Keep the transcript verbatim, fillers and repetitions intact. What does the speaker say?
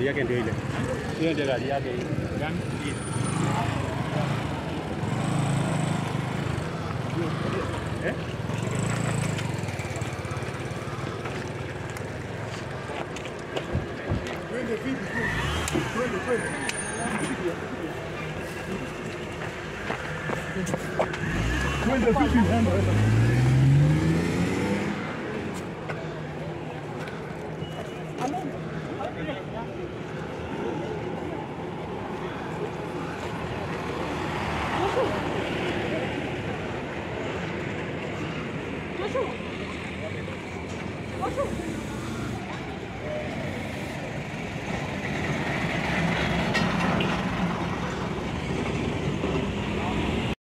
gari yake ndio ile. Hiyo ndio gari yake hii. Gani? Hii. Eh? Twende vipi? Twende twende. Twende vipi handa? Joshua. Joshua.